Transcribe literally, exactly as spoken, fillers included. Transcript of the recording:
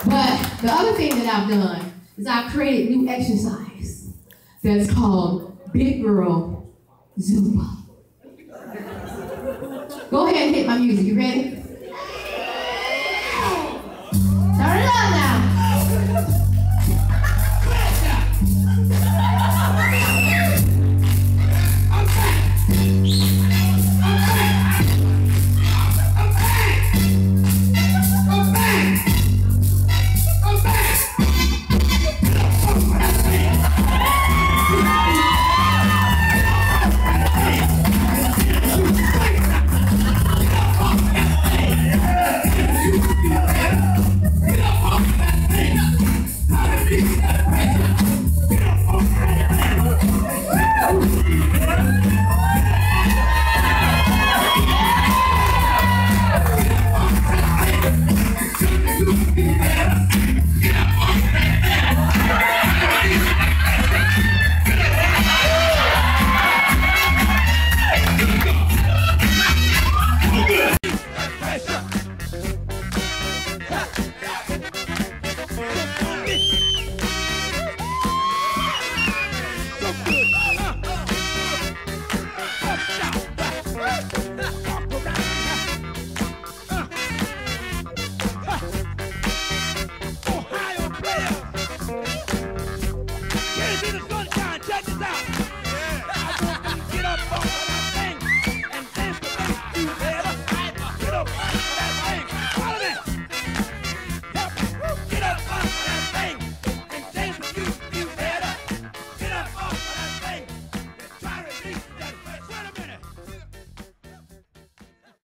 But the other thing that I've done is I've created new exercise that's called Big Girl Zumba. Go ahead and hit my music. You ready? Turn it up now. Ha!